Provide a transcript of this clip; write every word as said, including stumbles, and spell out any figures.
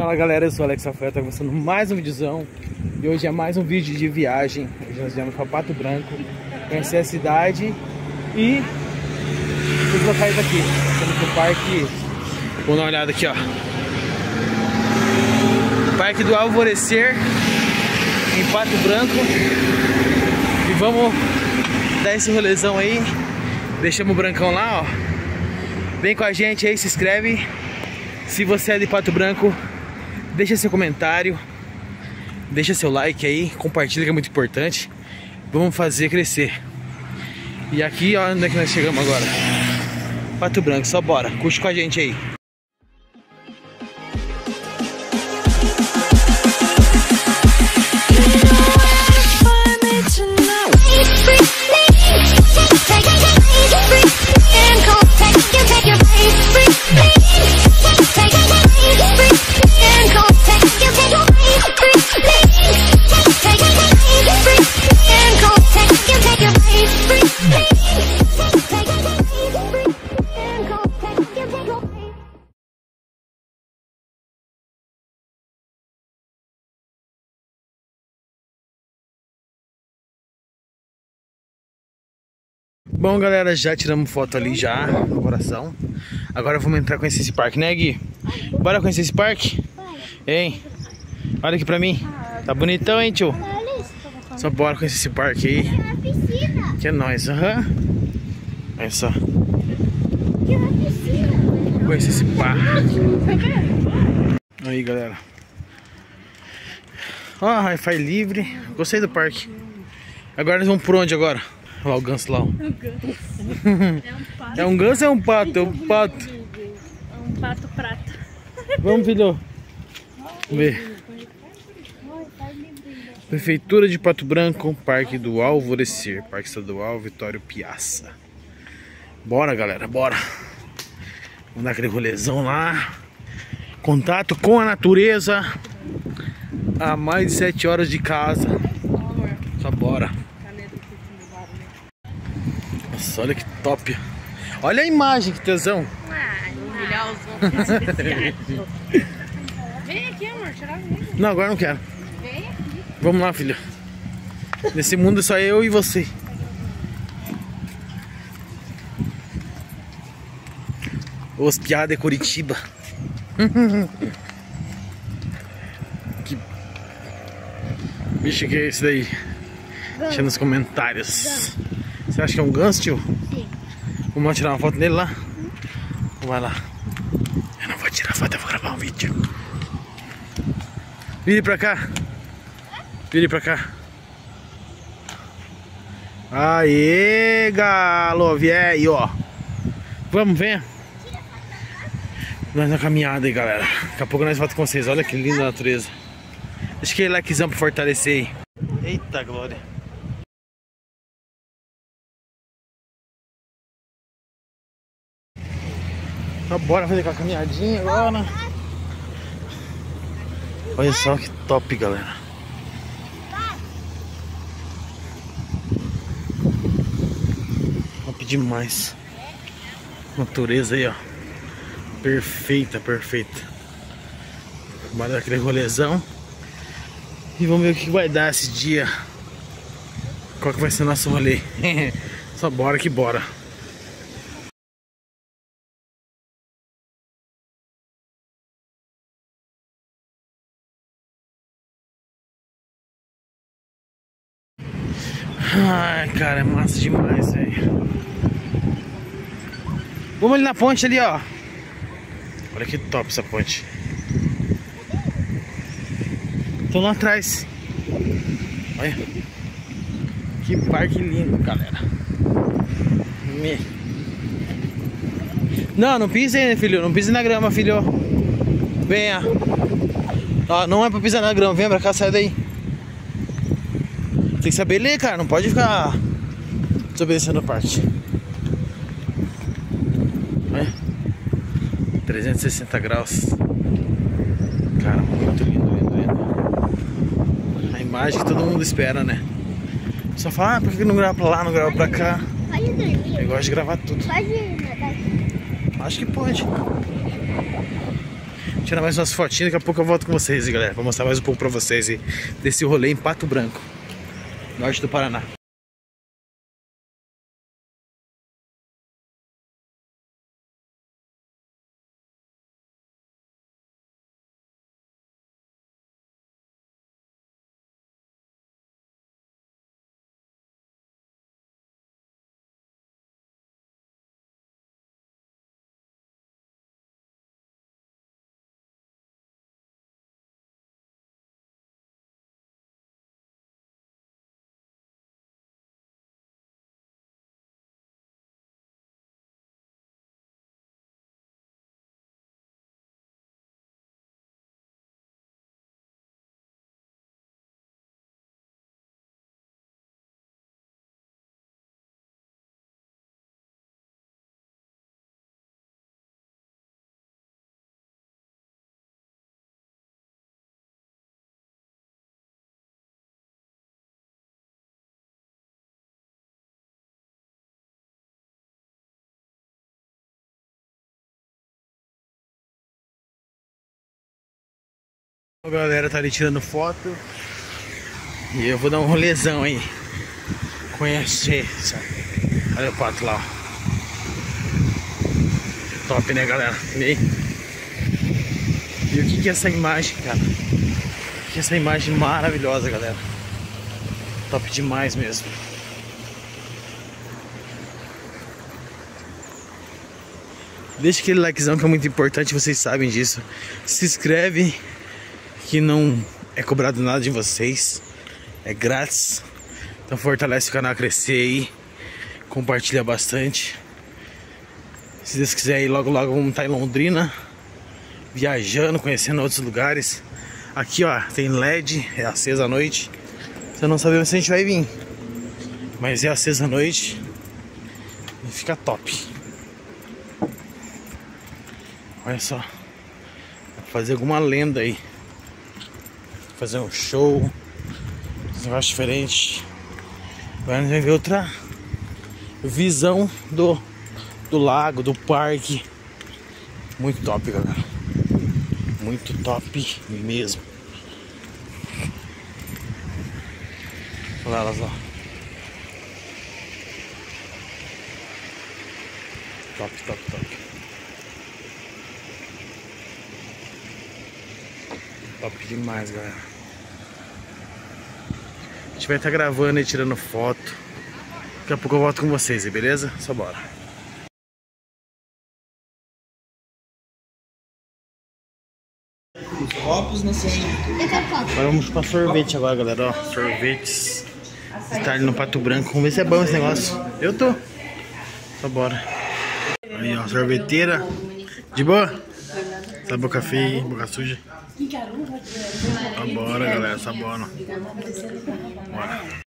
Fala galera, eu sou o Alex Rafael, tá começando mais um videozão. E hoje é mais um vídeo de viagem. Hoje nós viemos para Pato Branco, conhecer a cidade e os locais aqui. Estamos no parque, vamos dar uma olhada aqui, ó. Parque do Alvorecer, em Pato Branco. E vamos dar esse rolezão aí. Deixamos o Brancão lá, ó. Vem com a gente aí, se inscreve. Se você é de Pato Branco, deixa seu comentário, deixa seu like aí, compartilha que é muito importante. Vamos fazer crescer. E aqui, ó, onde é que nós chegamos agora? Pato Branco, só bora, curte com a gente aí. Bom galera, já tiramos foto ali já, no coração. Agora vamos entrar conhecer esse parque, né Gui? Bora conhecer esse parque? Hein? Olha aqui pra mim. Tá bonitão, hein tio? Só bora conhecer esse parque aí. Que é nóis, aham. Uhum. Olha só. Conhecer esse parque. Aí galera. Ó, oh, Wi-Fi livre. Gostei do parque. Agora nós vamos por onde agora? Olha lá o ganso lá. É um ganso ou é um pato? É um pato. É um pato prata. Vamos, filho. Vamos ver. Prefeitura de Pato Branco, Parque do Alvorecer, Parque Estadual Vitório Piazza. Bora, galera, bora. Vamos dar aquele rolezão lá. Contato com a natureza. A mais de sete horas de casa. Só bora. Nossa, olha que top. Olha a imagem, que tesão. Ah, humilhoso. Vem aqui, amor, tirar vídeo. Não, agora não quero. Vem aqui. Vamos lá, filho. Nesse mundo é só eu e você. Os piada é Curitiba. Que bicho que é esse daí? Deixa nos comentários. Você acha que é um ganso, tio? Sim. Vamos lá tirar uma foto dele lá? Vai lá. Eu não vou tirar foto, eu vou gravar um vídeo. Vire pra cá. Vire pra cá. Aê, galo, velho, ó. Vamos, venha. Nós na caminhada aí, galera. Daqui a pouco nós voltamos com vocês. Olha que linda a natureza. Deixa aquele likezão pra fortalecer aí. Eita, glória. Então, bora fazer com a caminhadinha agora. Olha só que top, galera. Top demais. Natureza aí, ó. Perfeita, perfeita. Bora dar aquele rolezão. E vamos ver o que vai dar esse dia. Qual que vai ser o nosso rolê. Só bora que bora. Ai, cara, é massa demais, velho. Vamos ali na ponte ali, ó. Olha que top essa ponte. Tô lá atrás. Olha. Que parque lindo, galera. Me... Não, não pise aí, filho. Não pise na grama, filho. Venha. Ó, não é pra pisar na grama. Vem pra cá, sai daí. Tem que saber ler, cara. Não pode ficar desobedecendo a parte. Olha. trezentos e sessenta graus. Cara, muito lindo, lindo, lindo. A imagem que todo mundo espera, né? Só fala, ah, por que não grava pra lá, não grava pra cá? Eu gosto de gravar tudo. Acho que pode. Tirar mais umas fotinhas, daqui a pouco eu volto com vocês, galera. Vou mostrar mais um pouco pra vocês aí, desse rolê em Pato Branco, norte do Paraná. A galera tá ali tirando foto e eu vou dar um rolezão aí, conhecer, sabe? Olha o pato lá, ó. Top, né, galera? E aí? E o que que é essa imagem, cara? O que é essa imagem maravilhosa, galera? Top demais mesmo. Deixa aquele likezão que é muito importante, vocês sabem disso. Se inscreve, que não é cobrado nada de vocês, é grátis. Então fortalece o canal a crescer aí, compartilha bastante. Se Deus quiser aí, logo logo vamos estar em Londrina, viajando, conhecendo outros lugares. Aqui ó, tem L E D, é acesa à noite. Você não sabe se a gente vai vir, mas é acesa à noite e fica top. Olha só, dá pra fazer alguma lenda aí, fazer um show, um negócio diferente. Agora a gente vai ver outra visão do, do lago, do parque. Muito top, galera. Muito top mesmo. Olha elas, ó. Top, top, top. Top demais, galera. A gente vai estar gravando e tirando foto. Daqui a pouco eu volto com vocês, beleza? Só bora. Os copos não são. Agora vamos para sorvete agora, galera. Ó, sorvetes. Está ali no Pato Branco. Vamos ver se é bom esse negócio. Eu tô. Só bora. Aí, ó, sorveteira. De boa? Tá boca feia, boca suja. Tá bora, galera, tá bora. Bora.